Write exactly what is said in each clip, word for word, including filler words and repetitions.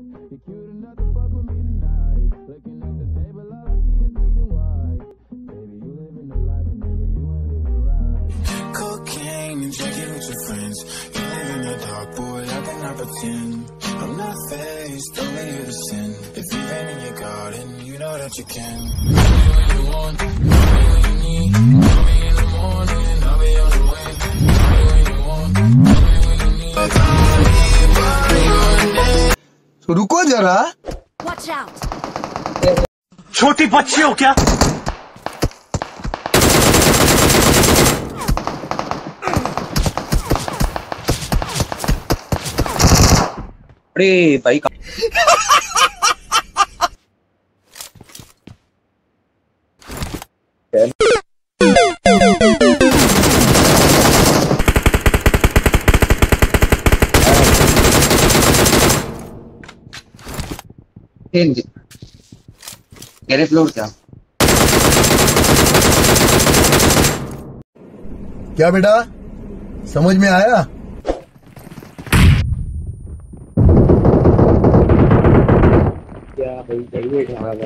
Cocaine and drinking with your friends. You live in the dark, boy, I cannot pretend. I'm not faced, only you to sin. If you've been in your garden, you know that you can. Call me when you want, call me when you need. Call me in the morning, I'll be on the way. Call me when you want, call me when you need. Call me by your name. So रुको जरा. Watch out. छोटी बच्ची हो क्या? अरे भाई garage floor क्या क्या बेटा समझ में आया? क्या भाई चाहिए हमारा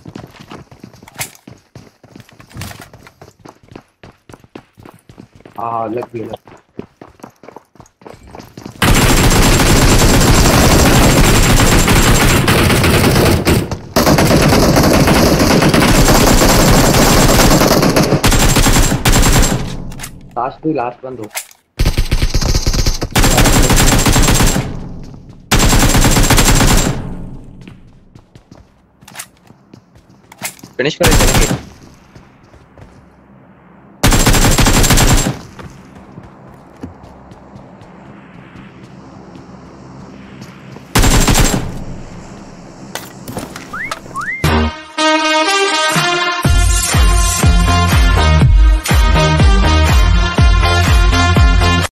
हाँ लग गया लग लास्ट भी लास्ट बंद हो फिनिश करें चलेंगे।